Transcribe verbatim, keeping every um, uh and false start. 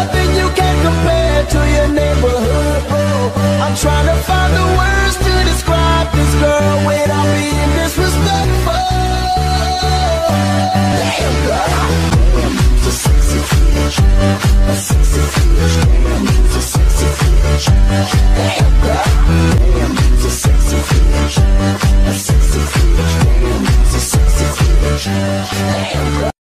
nothing you can compare to your neighborhood. Oh, I'm trying to find the words to describe this girl without being disrespectful. Damn, girl. Damn, you's a sexy bitch. A sexy bitch. Damn, you's a sexy bitch. Damn, girl. Damn, you's a sexy bitch. A sexy bitch. Damn, you's a sexy bitch. Damn, girl.